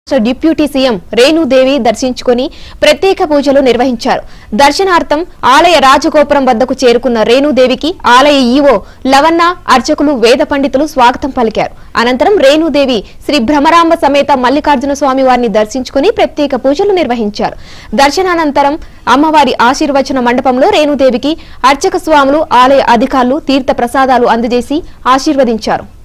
Deputy CM Renu Devi దర్శించుకుని ప్రత్యేక పూజలు నిర్వహించారు. దర్శనార్థం ఆలయ రాజగోపురం వద్దకు చేరుకున్న రేణుదేవికి ఆలయ ఈవో లవన్న, అర్చకులు, వేద పండితులు స్వాగతం పలికారు. అనంతరం రేణుదేవి శ్రీ భ్రమరాంబ సమేత మల్లికార్జున స్వామి వారిని దర్శించుకుని ప్రత్యేక పూజలు నిర్వహించారు. దర్శనానంతరం అమ్మవారి ఆశీర్వచన మండపంలో రేణుదేవికి అర్చక స్వాములు, ఆలయ అధికారులు తీర్థ ప్రసాదాలు అందజేసి ఆశీర్వదించారు.